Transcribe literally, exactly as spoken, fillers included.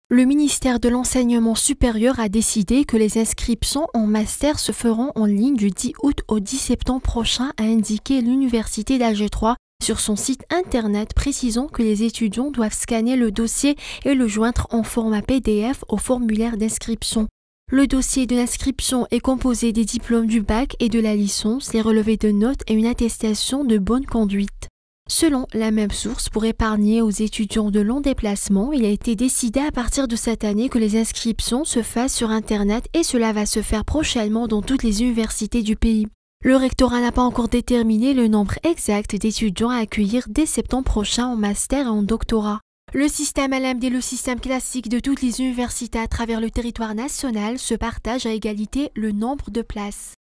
Le ministère de l'Enseignement supérieur a décidé que les inscriptions en master se feront en ligne du dix août au dix septembre prochain, a indiqué l'Université d'Alger trois sur son site internet, précisant que les étudiants doivent scanner le dossier et le joindre en format P D F au formulaire d'inscription. Le dossier de l'inscription est composé des diplômes du bac et de la licence, les relevés de notes et une attestation de bonne conduite. Selon la même source, pour épargner aux étudiants de longs déplacements, il a été décidé à partir de cette année que les inscriptions se fassent sur Internet et cela va se faire prochainement dans toutes les universités du pays. Le rectorat n'a pas encore déterminé le nombre exact d'étudiants à accueillir dès septembre prochain en master et en doctorat. Le système L M D, le système classique de toutes les universités à travers le territoire national, se partage à égalité le nombre de places.